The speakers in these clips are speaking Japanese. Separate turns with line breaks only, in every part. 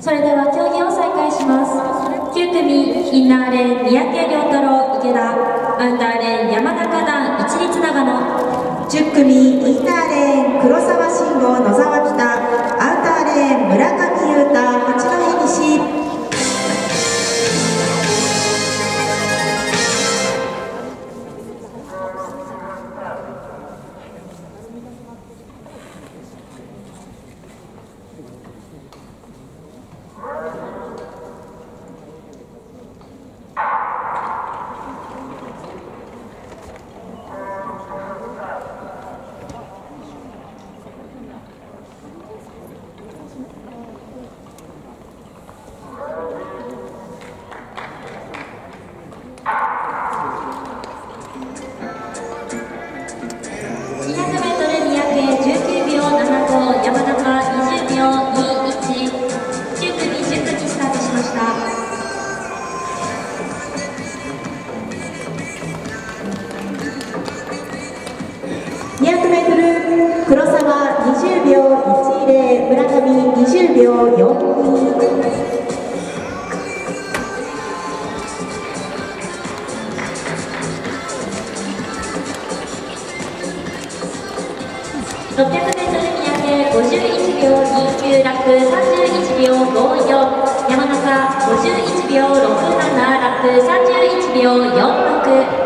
それでは競技を再開します。9組インナーレーン三宅亮太郎池田、アンダーレーン山中団一律長野、
10組インナーレーン黒沢慎吾野沢北、アウターレーン村上裕太八戸西。黒沢20秒10、村上20秒42。
600m 三宅51秒29、ラップ31秒54、山中51秒67、ラップ31秒46。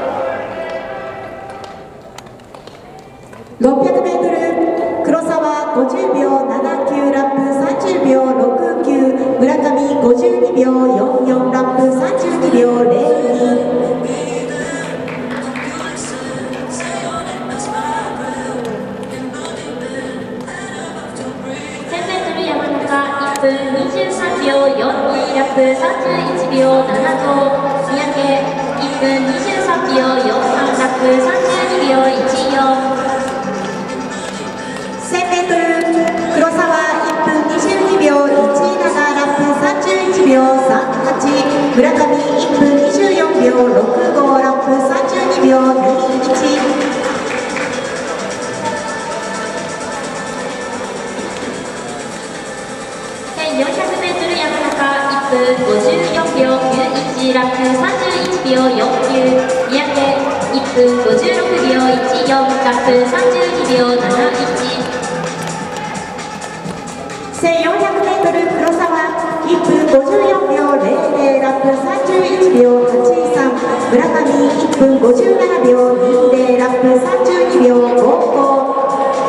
600m 黒沢50秒79、ラップ30秒69、村上52秒44、ラップ32秒02。
1分23秒42、ラップ31秒75、三宅1分23秒43、ラップ32秒14。
1000m 黒沢1分22秒17、ラップ31秒38、村上1分24秒65、ラップ32秒21。
400m 山中1分54秒91、ラップ31秒49、三宅1分56秒14、ラップ32秒71。
1400m 黒沢1分54秒00、ラップ31秒83、村上1分57秒20、ラップ32秒55。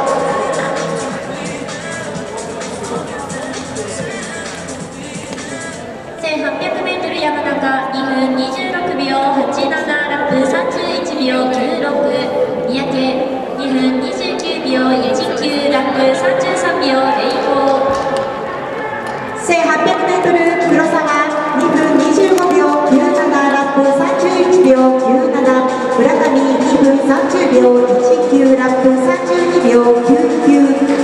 1800m 山中2分26秒87、ラップ31秒96、三宅2分29秒19、ラップ33秒05。
1800m 黒沢2分25秒97、ラップ31秒97、村上2分30秒19、ラップ32秒99。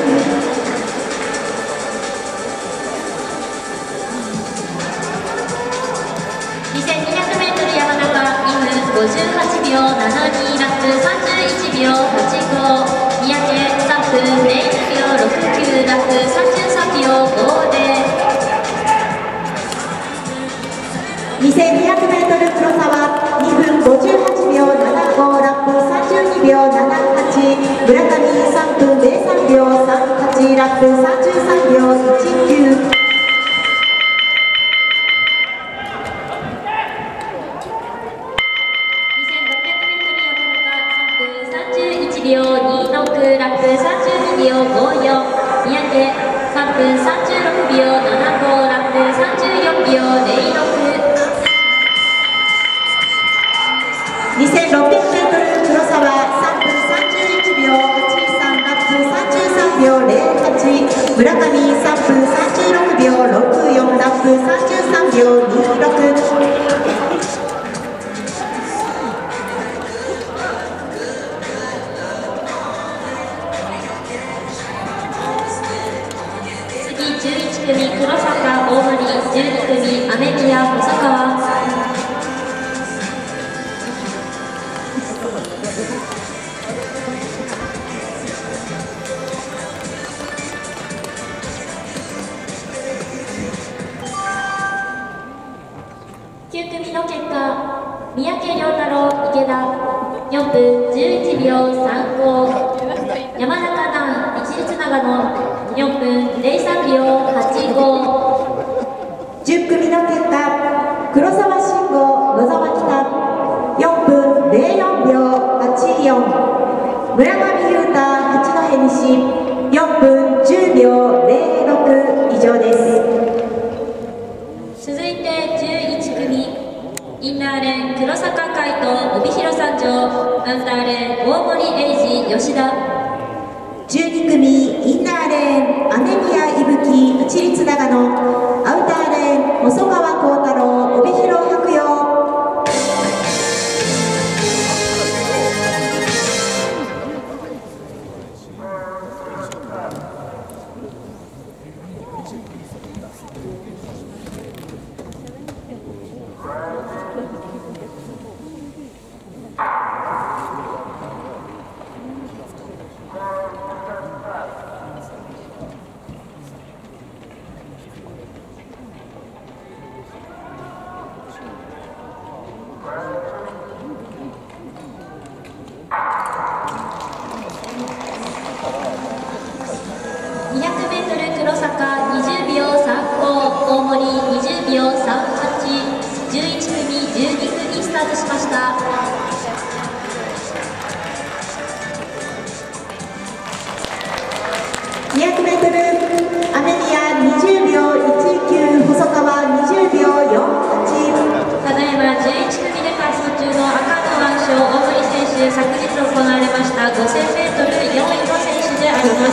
2200m 山中2分58秒72、ラップ31秒85、三宅3分01秒69、ラップ33秒50。
2200m 黒沢2分58秒75、ラップ32秒78、村上3分03秒38、ラップ33秒19。
秒26、ラップ32秒54、三宅3分36秒75、ラップ34秒06。
2600m 黒沢3分31秒83、ラップ33秒08、村上3分36秒64、ラップ33秒26。
11組黒坂大森、12組雨宮細川。 分11秒35、山中南一律長野4分03秒85。
10組の結果、黒沢慎吾野沢北4分04秒84、村上裕太八戸西4分10秒06以上です。
続いて11組、インナーレーン黒坂海斗帯広三条、アウターレーン大森英二吉田。
12組、インナーレーン雨宮伊吹一律長野、アウターレーン細川幸太郎帯広白洋。
200m 黒坂20秒35、大森20秒38、11組12組スタートしました。
200m 雨宮20秒19、細川20秒48。
ただいま11組で滑走中の赤の腕章大森選手、昨日行われました 5000m4 位の選手であります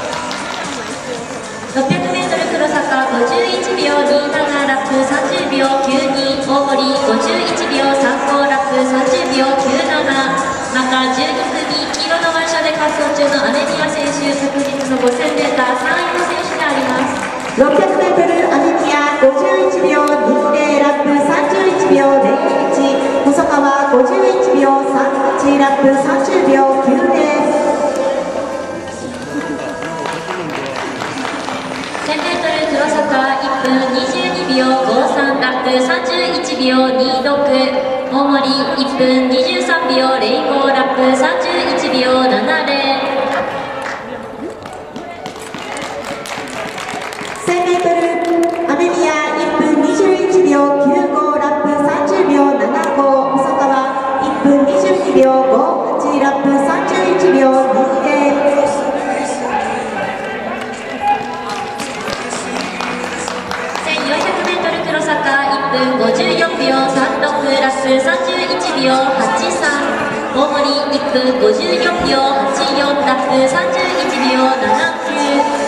。600m 黒坂51秒27、ラップ30秒92、大森51秒35、ラップ30秒97。また12組黄色の腕章で滑走中の雨宮選手、昨日の 5000m3 位の選手であります。
600m 雨宮51秒20、ラップ31秒01、細川51秒38、ラップ30秒90。
1000m 黒坂1分22秒53、ラップ31秒26、大森1分23秒05、ラップ31秒70。
1000m 雨宮1分21秒95、ラップ30秒75、細川1分22秒58、ラップ31秒20。
1400m 黒坂1分54秒36、ラップ31秒83、大森1分54秒84、ラップ31秒79。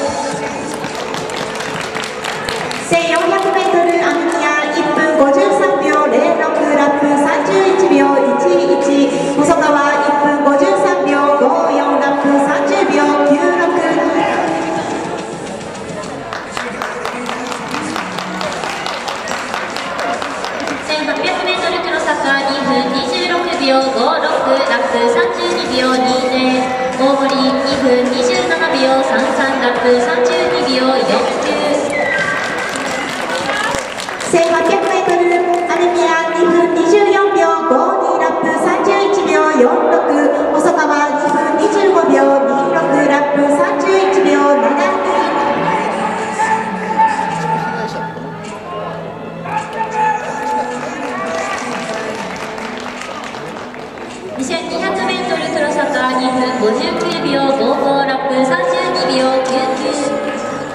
1400m 雨宮1分53秒06、ラップ31秒11、細川1分53秒54、ラップ30秒96。
1800m 黒坂2分26秒56、ラップ32秒20、大森2分27秒33、ラップ32秒49。
1800m 雨宮2分24秒52、ラップ31秒46、細川2分25秒26、ラップ31秒72。
2200m 黒坂2分59秒55、ラップ32秒99。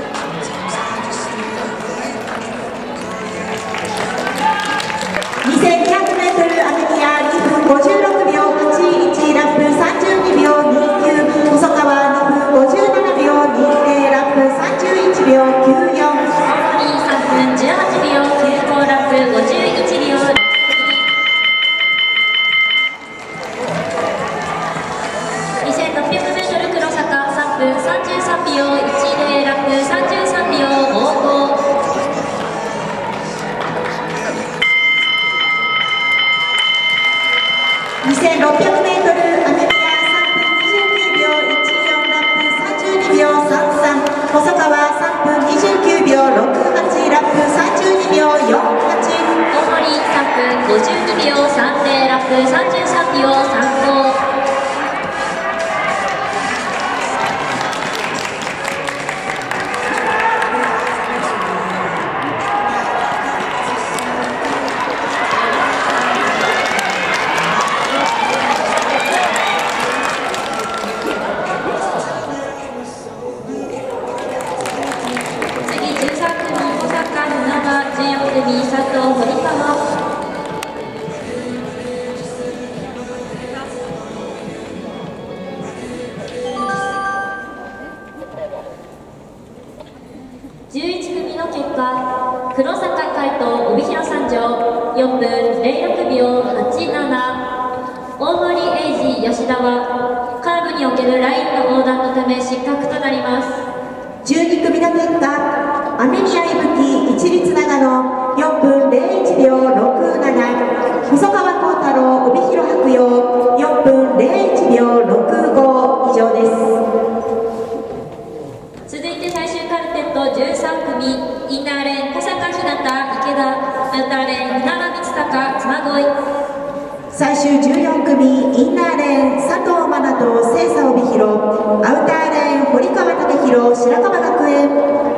2200m 雨宮2分56秒81、ラップ32秒29、細川2分57秒20、ラップ31秒94。
大森3分18秒95、ラップ51秒。2600m 黒坂3分33秒10、ラップ33秒55。
2600m 雨宮3分29秒14、ラップ32秒33、細川3分29秒68、ラップ32秒48。
大森3分52秒30、ラップ33秒35。 11組の結果、黒坂海斗帯広三条4分06秒87、大森英二吉田はカーブにおけるラインの横断のため失格となります。
12組の結果、雨宮伊吹市立長野4分01秒67、細川幸太郎帯広白洋4分01秒65以上です。
続いて最終カルテット13組、インナーレーン小坂日向池田、アウターレーン船間光隆嬬恋。
最終14組、インナーレーン佐藤真奈と清佐帯広、アウターレーン堀川武宏白川学園。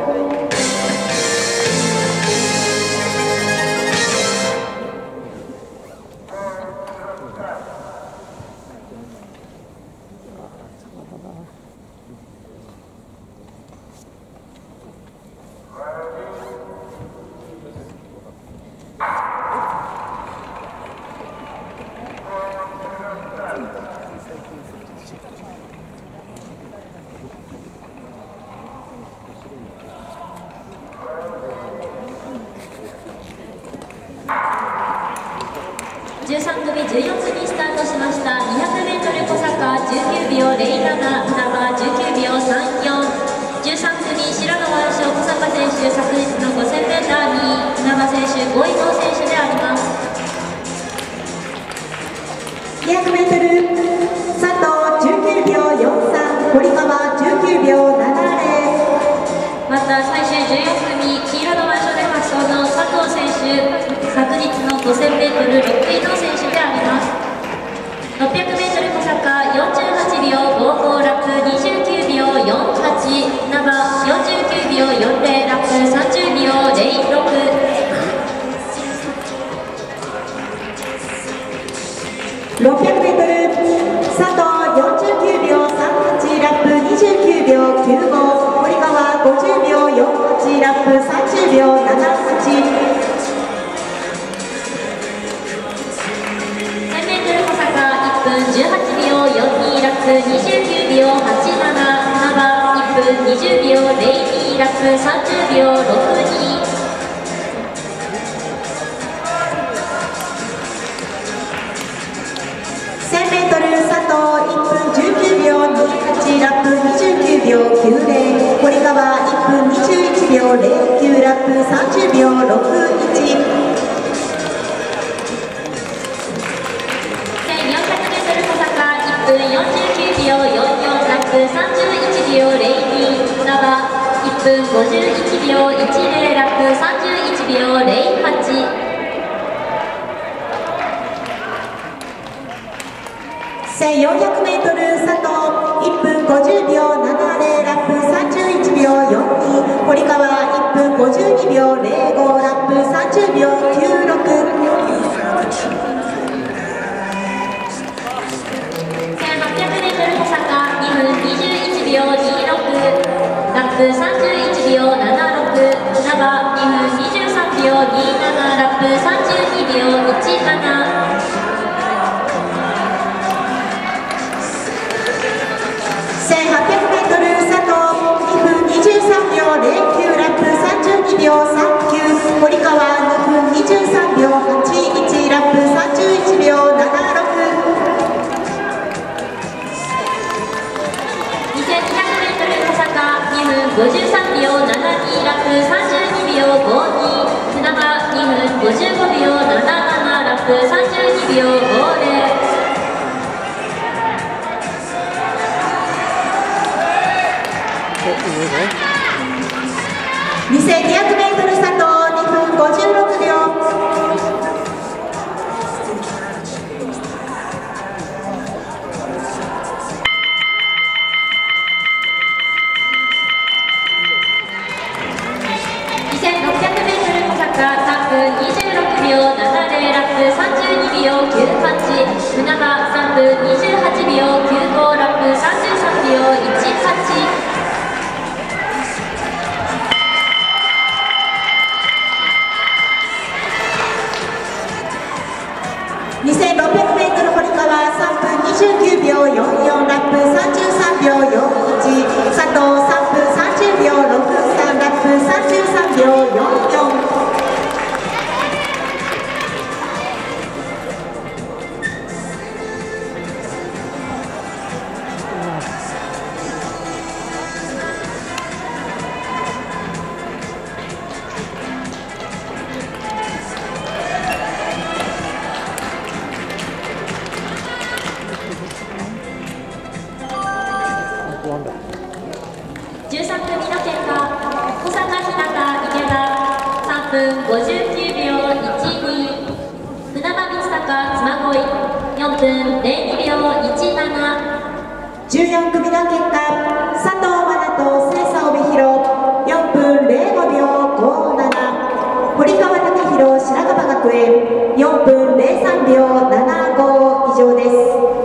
13組、14組スタートしました。 200m 小坂19秒07、船場19秒34。13組、白の腕章小坂選手、昨日の 5000m に船場選手5位の選手であります。
200m 佐藤19秒43、堀川19秒70。
また最終14組、黄色の腕章で発走の佐藤選手、昨日の 5000m 6位の選手であります。 600m 小坂48秒55、ラップ29秒48、船場49秒40、ラップ30秒06。
600m 佐藤49秒38、ラップ29秒95、堀川50秒48、ラップ30秒78。
18秒42、ラップ29秒87、船場1分20秒02、ラップ30秒62。
1000m 佐藤1分19秒28、ラップ29秒90、堀川1分21秒09、ラップ30秒61。
1分49秒44、ラップ31秒02、船場1分51秒10、ラップ31秒08。
1400m 佐藤1分50秒70、ラップ31秒42、堀川1分52秒05、ラップ30秒96。
2分21秒26、ラップ31秒76、船場2分23秒27、ラップ32秒17。
1800m 佐藤2分23秒09、ラップ32秒39、堀川2分23秒81、ラップ31秒76。
2分53秒72、ラップ32秒52、船場2分55秒77、ラップ32秒50。
2200m 佐藤2分56秒。
3分26秒70、ラップ32秒98、船場3分28秒95、ラップ33秒18。
2600m 堀川3分29秒44、ラップ33秒41、佐藤3分30秒63、ラップ30
4分02秒17。
14組の結果、佐藤愛菜と清佐帯広4分05秒57、堀川貴弘白樺学園4分03秒75以上です。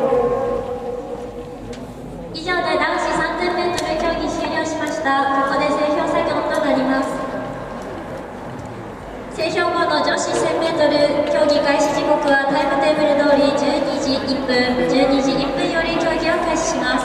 以上で男子 3000m 競技終了しました。ここで整氷作業となります。整氷後の女子 1000m 競技開始時刻はタイムテーブル通り12時1分、12時1分より競技を開始します。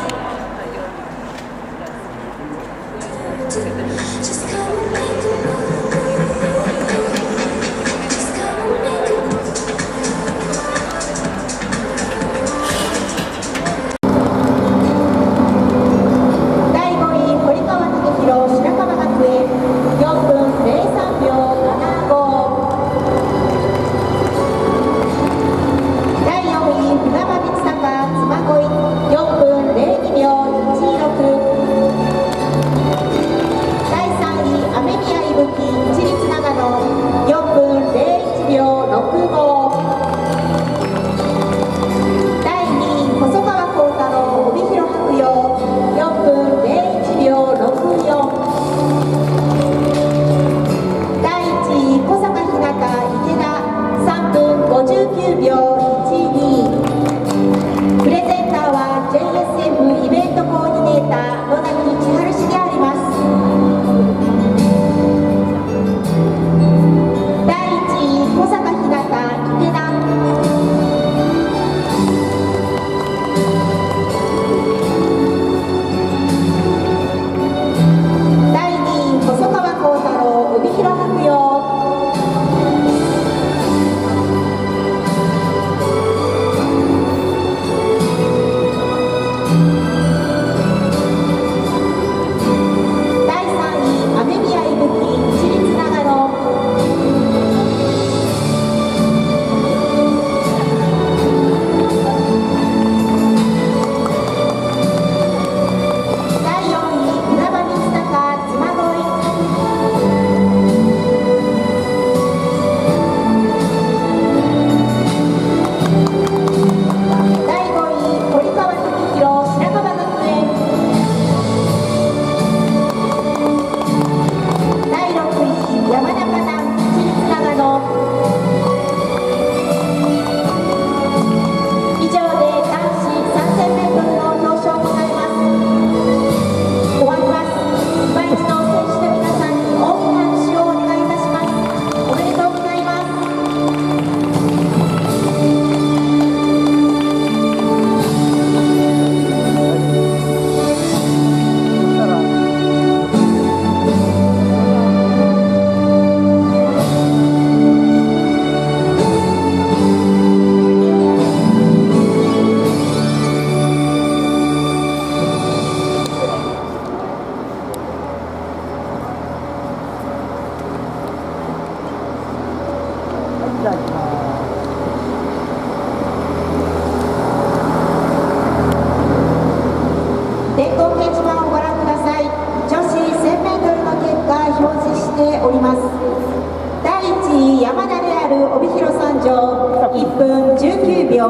電光掲示板をご覧ください。女子 1000m の結果表示しております。第1位山田レアル帯広三条1分19秒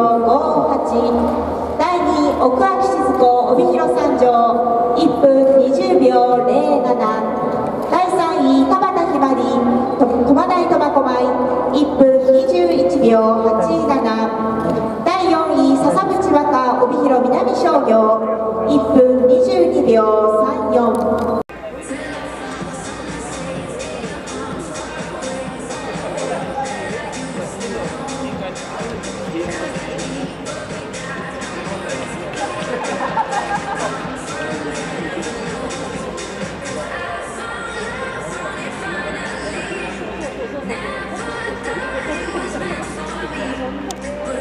58、第2位奥脇静子帯広三条1分20秒07、第3位田畑ひまり駒大苫小牧1分21秒87、第4位笹渕若帯広南商業1分22秒